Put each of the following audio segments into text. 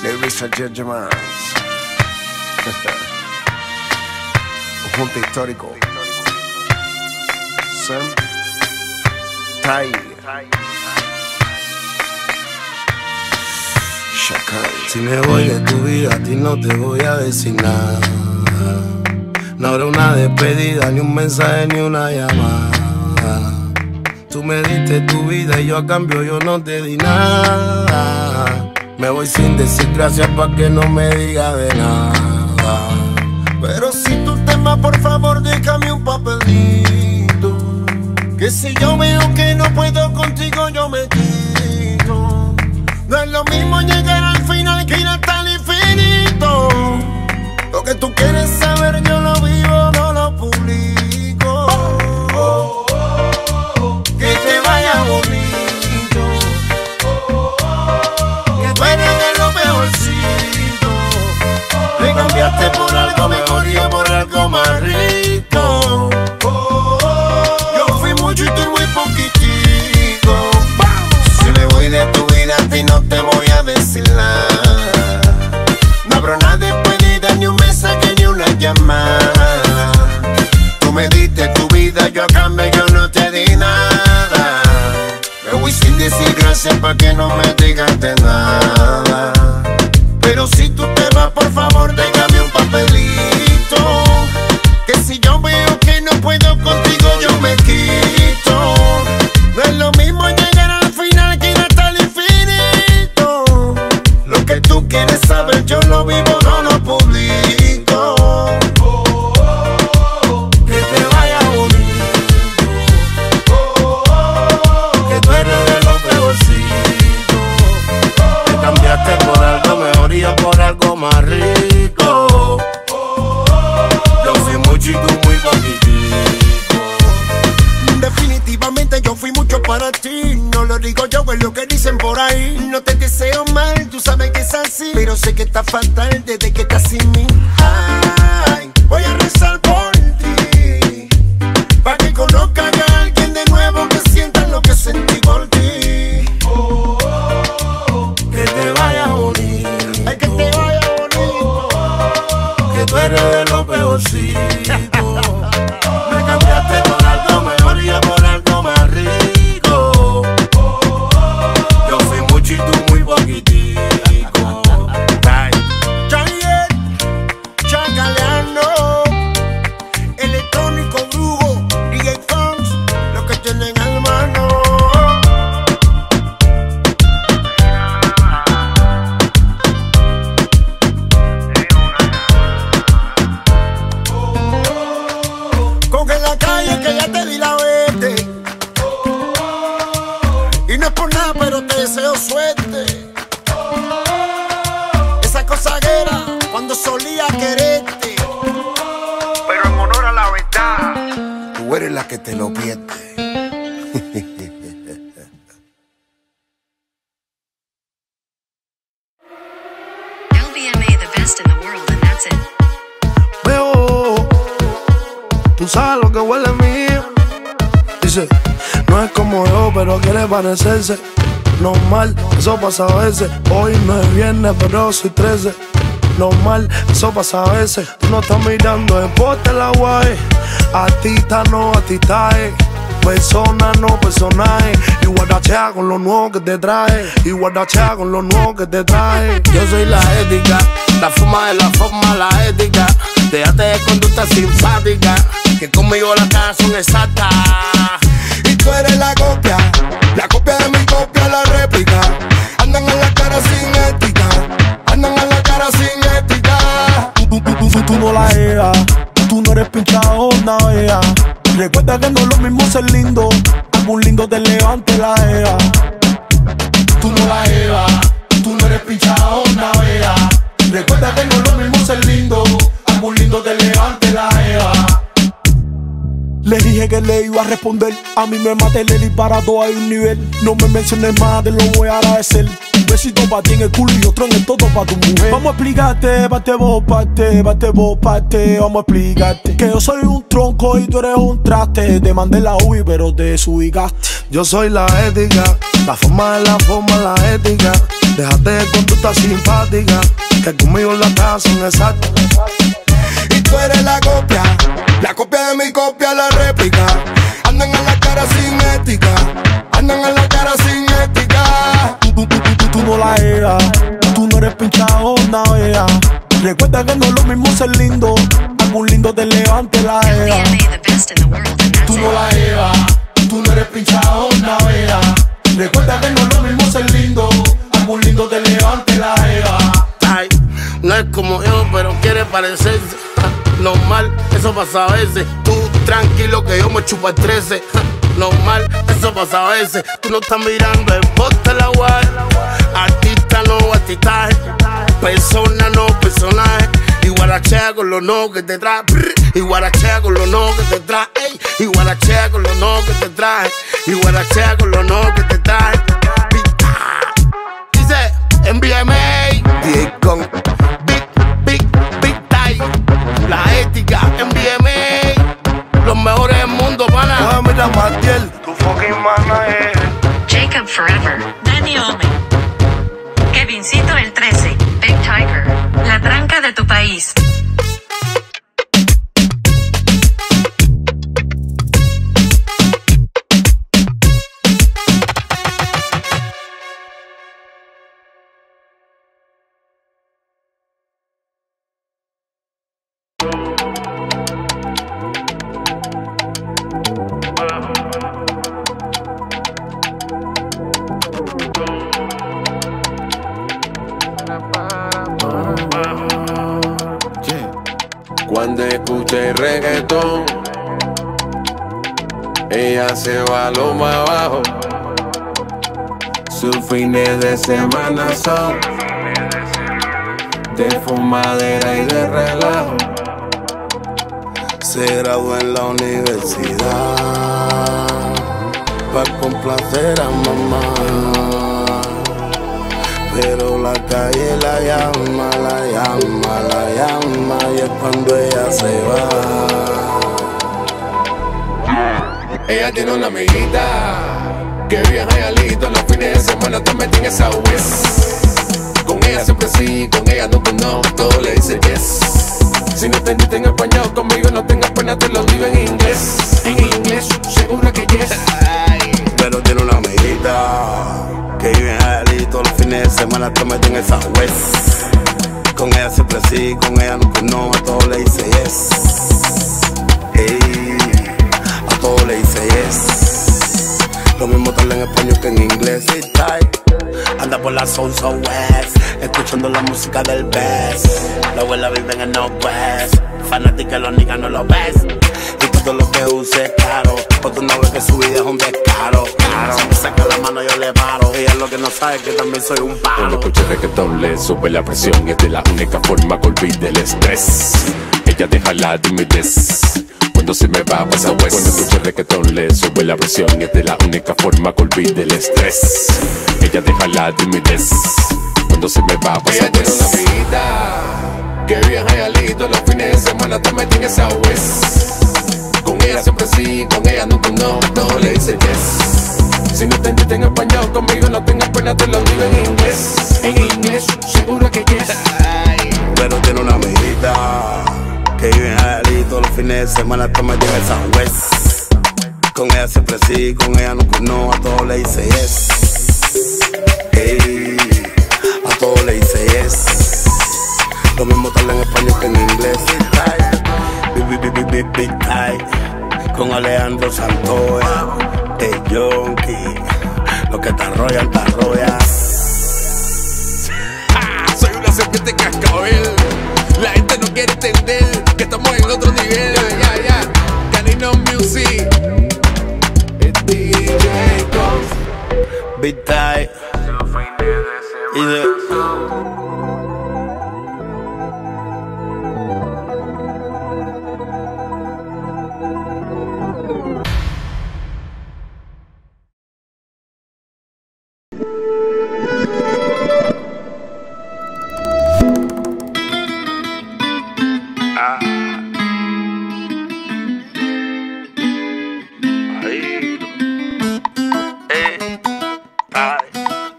Larissa Judgmans. Conjunto histórico. Sam Tai Chacal. Si me voy de tu vida, a ti no te voy a decir nada. No habrá una despedida, ni un mensaje, ni una llamada. Tú me diste tu vida y yo a cambio yo no te di nada. Me voy sin decir gracias pa' que no me diga de nada. Pero si tú te vas, por favor, déjame un papelito. Que si yo veo que no puedo contigo, yo me quito. No es lo mismo llegar al final que ir hasta el infinito. Lo que tú quieres saber yo lo vivo, no lo publico. Que te vaya bonito, que tú eres de lo mejorcito. Me cambiaste por algo mejor y por algo más rico. Yo fui mucho y tú muy poquitico. Si me voy de tu vida, a ti no te voy a decir nada. No habrá una despedida, ni un mensaje, ni una llamada. Tú me diste tu vida, yo a cambio yo no te di nada. Me voy sin decir gracias pa' que no me digas de nada. Pero si tú te vas, por favor, déjame un papelito. Que si yo veo que no puedo contigo, yo me quito. No es lo mismo llegar al final que ir hasta el infinito. Lo que tú quieres saber, yo lo vivo, no lo publico. Que te vaya bonito, que tú eres de lo peorcito. Te cambiaste por algo mejor y yo por algo más rico. Yo fui mucho y tú muy poquitico. Definitivamente yo fui mucho para ti. No lo digo yo, es lo que dicen por ahí. No te deseo mal, tú sabes que es así. Pero sé que está fatal desde que estás sin mí. Ay, voy a rezar por ti, pa' que conozcan a alguien de nuevo, que sientan lo que sentí por ti. Que te vaya bonito, ay, que te vaya bonito. Que tú eres de lo peorcito. Me cambiaste por algo mejor y yo por algo más rico. Yo fui mucho y tú muy poquitico. Javier, Chacaleano, Electrónico Brujo, DJ Fons, lo que tienen al mano. Coge la calle que ya te di la vete. Y no es por nada, pero te deseo suerte. Esa cosaguera cuando solía quererte. Pero en honor a la verdad, tú eres la que te lo pierde. LVMA, the best in the world, and that's it. Veo, tú sabes lo que huele mío. Dice, no es como yo, pero quiere parecerse. Normal, eso pasa a veces. Hoy no es viernes, pero soy 13. Normal, eso pasa a veces. Tú no estás mirando el poste la guay. Artista no, artista es. Persona no, personaje. Y guardachea con lo nuevo que te trae. Y guardachea con lo nuevo que te trae. Yo soy la ética, la forma de la forma, la ética. Déjate de conducta simpática, que conmigo las caras son exactas. Y tú eres la copia de mi copia, la réplica. Andan a la cara sin ética, andan a la cara sin ética. Tú no la eras, tú no eres pinchado, navega. Recuerda que no es lo mismo ser lindo, algún lindo te levante la ea. Tú no la eva, tú no eres pinchado, navega. Recuerda que no es lo mismo ser lindo, algún lindo te levante la ea. Le dije que le iba a responder, a mí me maté, le dispara todo a un nivel. No me menciones más, te lo voy a agradecer. Un besito pa' ti en el culo y otro en el toto pa' tu mujer. Vamos a explicarte, bate vos parte, vamos a explicarte que yo soy un tronco y tú eres un traste. Te mandé la UI pero te desubicaste. Yo soy la ética, la forma de la forma, la ética. Déjate de conducta simpática, que conmigo las cajas son exactas. Y tú eres la copia de mi copia, la réplica. Andan en la cara sin ética, andan en la cara sin ética. Tú no la eras, tú no eres pinchado, navega. Recuerda que no es lo mismo ser lindo, algún lindo te levante la era. LVMA, the best in the world, and that's Tú no it. la eras, tú no eres pinchado, navega. Recuerda que no es lo mismo ser lindo, algún lindo te levante la era. Ay, no es como yo, pero quiere parecerse. Normal, eso pasa a veces. Tú tranquilo que yo me chupo el 13. Normal, eso pasa a veces. Tú no estás mirando el poste la guay. Artista no artistaje, persona no personaje. Y guarachea con los no que te trae. Y guarachea con los no que te trae. Y guarachea con los no que te trae. Y guarachea con los no que te trae. Dice, envíame. DJ con Big time. La ética, envíame. Los mejores del mundo, pana. Mira, Matiel, tu fucking manager. Jacob Forever, Dani Ome, Kevincito el 13, Big Tiger, La Tranca de tu país. Cuando escuche reggaetón, ella se va a lo más abajo. Sus fines de semana son de fumadera y de relajo. se graduó en la universidad para complacer a mamá. Pero la calle la llama, la llama, la llama, y es cuando ella se va. Ella tiene una amiguita que viaja y alito los fines de semana te meten esa West. Con ella siempre sí, con ella no, todo le dice yes. Si no entendiste en español conmigo no tengas pena, te lo digo en inglés. En inglés, seguro que yes. Pero tiene una amiguita que vive en Jalí, todos los fines de semana te meten esa West. Con ella siempre sí, con ella no, a todo le dice yes. Hey, a todo le dice yes. Lo mismo tal en español que en inglés. Y anda por la Soul West, escuchando la música del best. La abuela vive en el Northwest, fanática los niggas no lo ves. Y todo lo que use es caro, porque una vez que su vida es un descaro. Si me saca la mano yo le paro, ella lo que no sabe es que también soy un paro. Cuando escucha reggaetón le sube la presión, es de la única forma que olvide el estrés. Ella deja la timidez cuando se me va a pasar West. Cuando escucha reggaetón le sube la presión, es de la única forma que olvide el estrés. Ella deja la timidez cuando se me va a pasar West. Ella tiene una amiguita que viaja y alito los fines de semana te meten esa West. Con ella siempre sí, con ella no, todo le dice yes. Si no entendiste en español conmigo no tengas pena, te lo digo en inglés. En inglés, seguro que yes. Pero tiene una amiguita que vive en Jalí, todos los fines de semana te meten esa West. Con ella siempre sí, con ella no, a todo le dice yes. Hey, a todo le dice yes. Lo mismo tal en español que en inglés. Big Time, con Alejandro Santoya, el Yonki, lo que te arrollan, te arrollan. Soy una serpiente cascabel, la gente no quiere entender que estamos en otro nivel. Ya, Canino Music, el DJ Ghost. Big Time, y de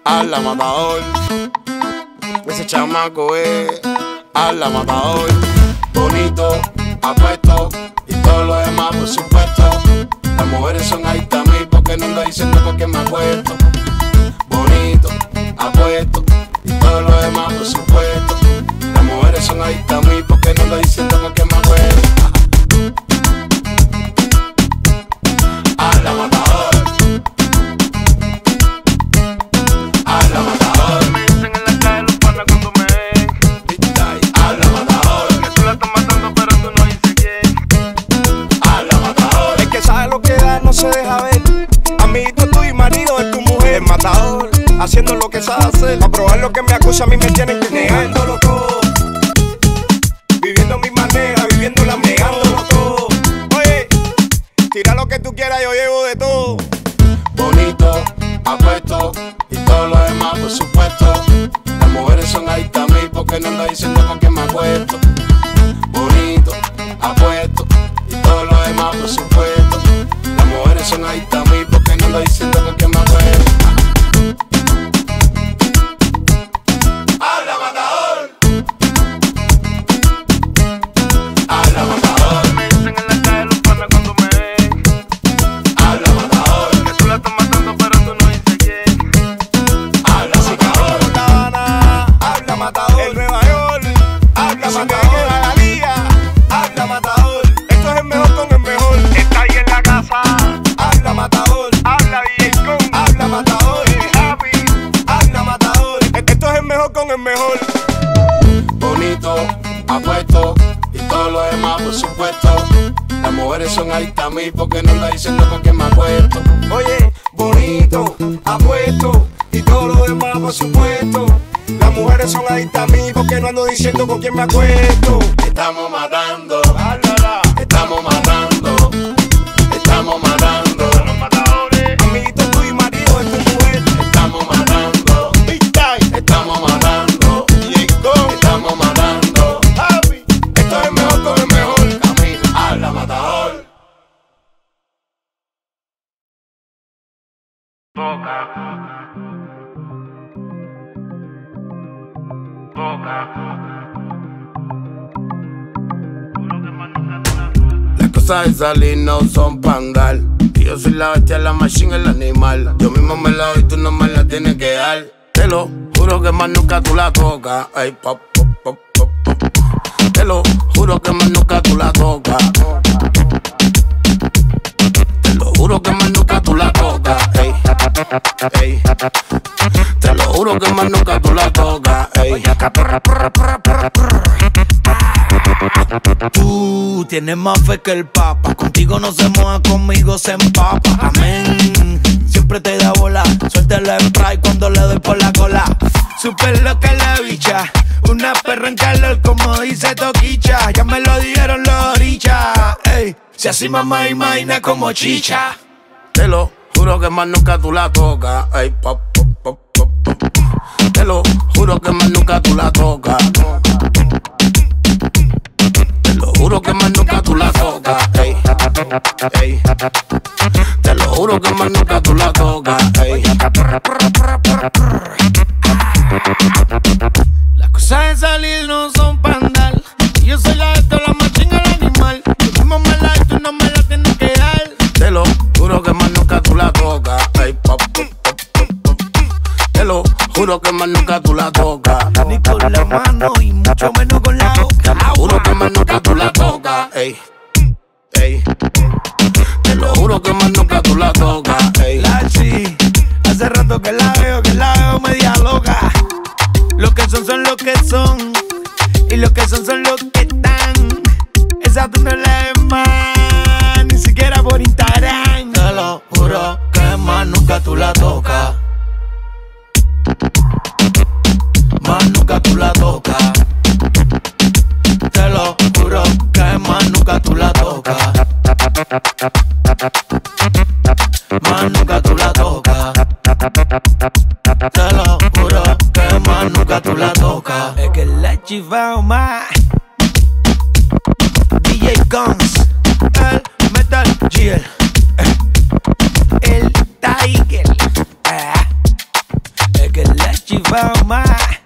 Habla matador. Ese chamaco es habla matador. Bonito, apuesto y todo lo demás por supuesto. Las mujeres son adictas a mí porque no ando diciendo porque me acuesto. Bonito, apuesto y todo lo demás por supuesto. Las mujeres son adictas a mí porque no ando diciendo porque me acuesto. Habla matador. Habla matador. Me dicen en la calle los panas cuando me ven. Habla matador. Que tú la estás matando pero tú no dices quién. Habla matador. El que sabe lo que da no se deja ver. Amiguito tuyo y marido de tu mujer. Matador, haciendo lo que sabe hacer. A probar lo que me acusa a mí me tienen que negándolo todo. Viviendo mi manera, viviendo la negándolo todo. Oye, tira lo que tú quieras, yo llevo de todo. Bonito, apuesto y todo lo demás por supuesto. Las mujeres son adictas a mí porque no ando diciendo con quién me acuesto. Bonito, apuesto y todo lo demás por supuesto. Las mujeres son adictas a mí porque no ando diciendo con quién me acuesto. Habla matador. Habla matador. Me dicen en la calle los panas cuando me ven. Habla matador. Que tú la estás matando pero tú no dices quién. Habla matador. En La Habana, habla matador. En Nueva York, habla matador. En la Galía, habla matador. Esto es el mejor con el mejor. Está ahí en la casa, habla matador. Habla DJ con, habla matador. Happy, habla matador. Esto es el mejor con el mejor. Bonito, apuesto y todo lo demás por supuesto. Las mujeres son adictas a mí porque no ando diciendo con quién me acuesto. Oye, bonito, apuesto y todo lo demás por supuesto. Las mujeres son adictas a mí porque no ando diciendo con quién me acuesto. Estamos matando, estamos matando, estamos matando. Amiguito tuyo y marido de tu mujer. Estamos matando, estamos matando, estamos matando. Esto es el mejor con el mejor. Camino, habla matador. Las cosas de salir no son pa' andar. Y yo soy la bestia, la machine, el animal. Yo mismo me la doy, tú no me la tienes que dar. Te lo juro que más nunca tú la tocas. Ay, pop, pop, pop, pop, pop. Te lo juro que más nunca tú la tocas. Te lo juro que más nunca tú la tocas. Ey, ey. Te lo juro que más nunca tú la tocas. Ey. Tú tienes más fe que el papa. Contigo no se moja, conmigo se empapa. Amén. Siempre te da bola. Suelta el spray cuando le doy por la cola. Super loca la bicha. Una perra en calor como dice Toquicha. Ya me lo dijeron los orichas. Ey, si así mamá imagina como chicha. Te lo juro que más nunca tú la tocas. Ey, pop, pop, pop, pop, pop. Te lo juro que más nunca tú la tocas. Te lo juro que más nunca tú la tocas. Ey, ey. Te lo juro que más nunca tú la tocas. Ey. Las cosas de salir no son pa' andar. Yo soy la de la machina, el animal. Tú mismo me la y tú no me la tienes que dar. Te lo juro que más nunca tú la tocas. Ey, pop, pop, pop, pop, pop. Te lo juro que más nunca tú la tocas. Ni con la mano y mucho menos con la boca. Te lo juro que más nunca tú la tocas. Ey, ey. Te lo juro que más nunca tú la tocas. Ey. Lachi, hace rato que la veo media loca. Lo que son lo que son. Y lo que son los que están. Esa tú no la ves más, ni siquiera por Instagram. Te lo juro que más nunca tú la tocas. Más nunca tú la tocas. Te lo juro que más nunca tú la tocas. Más nunca tú la tocas. Te lo juro que más nunca tú la tocas. Es que la chifao más. DJ Guns, el Metal Gear, el Tiger. Es que la chifao más.